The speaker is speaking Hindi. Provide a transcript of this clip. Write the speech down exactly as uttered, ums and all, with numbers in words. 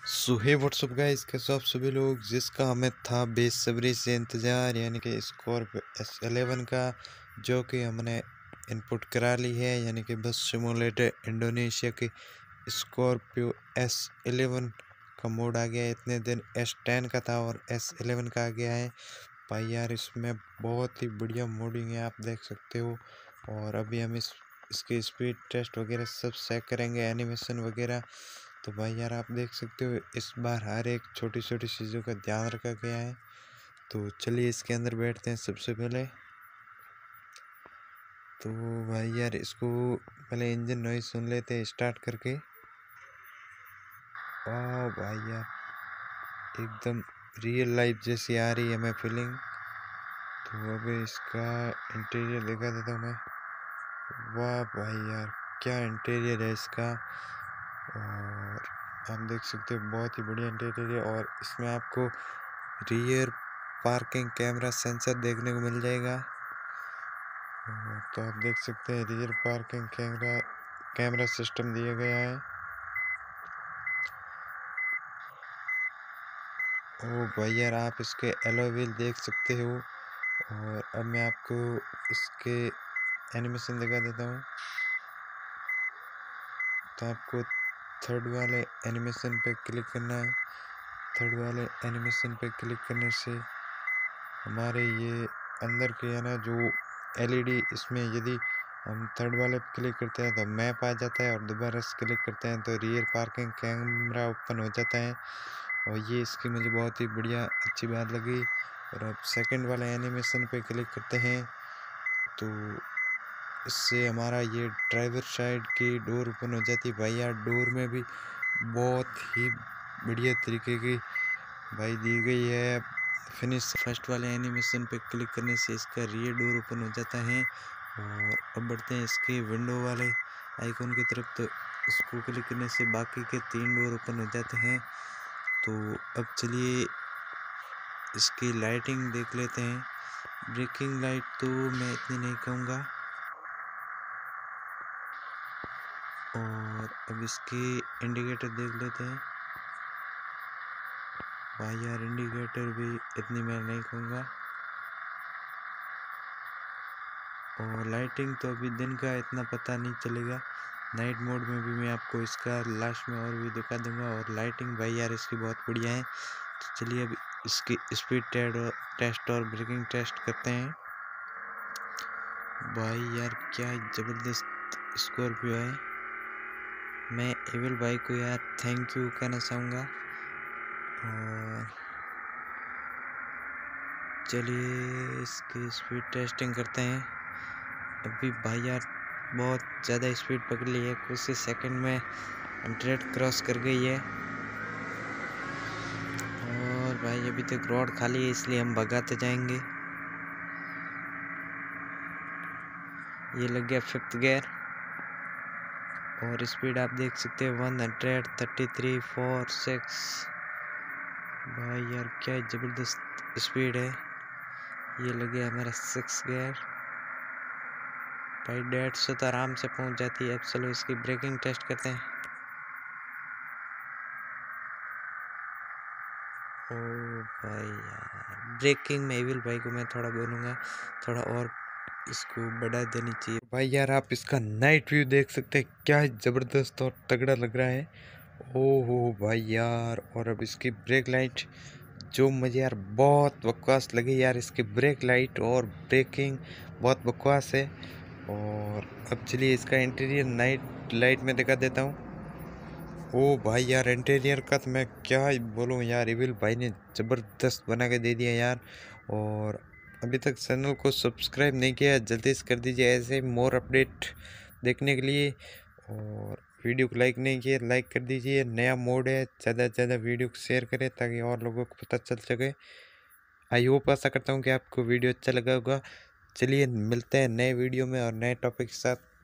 सो हे व्हाट्सअप गाइस, कैसे हो आप सभी लोग। जिसका हमें था बेसब्री से इंतज़ार, यानी कि स्कॉर्पियो एस इलेवन का, जो कि हमने इनपुट करा ली है। यानी कि बस सिमुलेटर इंडोनेशिया की स्कॉर्पियो एस इलेवन का मोड आ गया है। इतने दिन एस टेन का था और एस इलेवन का आ गया है भाई यार। इसमें बहुत ही बढ़िया मोडिंग है, आप देख सकते हो। और अभी हम इस इसकी स्पीड टेस्ट वगैरह सब चेक करेंगे, एनिमेशन वगैरह। तो भाई यार आप देख सकते हो, इस बार हर एक छोटी छोटी चीज़ों का ध्यान रखा गया है। तो चलिए इसके अंदर बैठते हैं सबसे पहले। तो भाई यार इसको पहले इंजन नॉइज सुन लेते हैं स्टार्ट करके। वाह भाई यार, एकदम रियल लाइफ जैसी आ रही है हमें फीलिंग। तो अभी इसका इंटीरियर दिखा देता हूँ मैं। वाह भाई यार, क्या इंटीरियर है इसका। और आप देख सकते हो बहुत ही बढ़िया इंटीरियर है। और इसमें आपको रियर पार्किंग कैमरा सेंसर देखने को मिल जाएगा। तो आप देख सकते हैं rear parking camera camera system दिया गया है। ओ भाई यार, आप इसके एलॉय व्हील देख सकते हो। और अब मैं आपको इसके एनिमेशन दिखा देता हूँ। तो आपको थर्ड वाले एनिमेशन पे क्लिक करना है। थर्ड वाले एनिमेशन पे क्लिक करने से हमारे ये अंदर के है ना जो एलईडी, इसमें यदि हम थर्ड वाले पे क्लिक करते हैं तो मैप आ जाता है, और दोबारा से क्लिक करते हैं तो रियर पार्किंग कैमरा ओपन हो जाता है। और ये इसकी मुझे बहुत ही बढ़िया अच्छी बात लगी। और अब सेकंड वाले एनिमेशन पे क्लिक करते हैं तो इससे हमारा ये ड्राइवर साइड की डोर ओपन हो जाती है। भाई यार डोर में भी बहुत ही बढ़िया तरीके की भाई दी गई है फिनिश। फर्स्ट वाले एनिमेशन पे क्लिक करने से इसका रियर डोर ओपन हो जाता है। और अब बढ़ते हैं इसके विंडो वाले आइकॉन की तरफ। तो इसको क्लिक करने से बाकी के तीन डोर ओपन हो जाते हैं। तो अब चलिए इसकी लाइटिंग देख लेते हैं। ब्रेकिंग लाइट तो मैं इतनी नहीं कहूँगा। और अब इसकी इंडिकेटर देख लेते हैं। भाई यार इंडिकेटर भी इतनी मैं नहीं कहूँगा। और लाइटिंग तो अभी दिन का इतना पता नहीं चलेगा। नाइट मोड में भी मैं आपको इसका लास्ट में और भी दिखा दूंगा। और लाइटिंग भाई यार इसकी बहुत बढ़िया है। तो चलिए अब इसकी स्पीड टेस्ट और ब्रेकिंग टेस्ट करते हैं। भाई यार क्या ज़बरदस्त स्कॉर्पियो है। मैं एविल भाई को यार थैंक यू कहना चाहूँगा। और चलिए इसकी स्पीड टेस्टिंग करते हैं। अभी भाई यार बहुत ज़्यादा स्पीड पकड़ ली है, कुछ ही सेकंड में हंड्रेड क्रॉस कर गई है। और भाई अभी तक रोड खाली है, इसलिए हम भगाते जाएंगे। ये लग गया फिफ्थ गियर। और स्पीड आप देख सकते हैं one hundred thirty three four six. भाई यार क्या ज़बरदस्त स्पीड है। ये लग गया हमारा सिक्स गियर। भाई डेढ़ सौ तो आराम से पहुंच जाती है। अब चलो इसकी ब्रेकिंग टेस्ट करते हैं। ओ भाई यार ब्रेकिंग में एविल भाई को मैं थोड़ा बोलूँगा, थोड़ा और इसको बढ़ा देनी चाहिए। भाई यार आप इसका नाइट व्यू देख सकते हैं, क्या ज़बरदस्त और तगड़ा लग रहा है। ओहो भाई यार। और अब इसकी ब्रेक लाइट जो मुझे यार बहुत बकवास लगी यार। इसकी ब्रेक लाइट और ब्रेकिंग बहुत बकवास है। और अब चलिए इसका इंटीरियर नाइट लाइट में दिखा देता हूँ। ओ भाई यार इंटीरियर का तो मैं क्या ही बोलूँ यार, एविल भाई ने ज़बरदस्त बना के दे दिया यार। और अभी तक चैनल को सब्सक्राइब नहीं किया है, जल्दी से कर दीजिए ऐसे मोर अपडेट देखने के लिए। और वीडियो को लाइक नहीं किया, लाइक कर दीजिए। नया मोड है, ज़्यादा से ज़्यादा वीडियो को शेयर करें ताकि और लोगों को पता चल सके। आई होप आशा करता हूँ कि आपको वीडियो अच्छा लगा होगा। चलिए मिलते हैं नए वीडियो में और नए टॉपिक के साथ।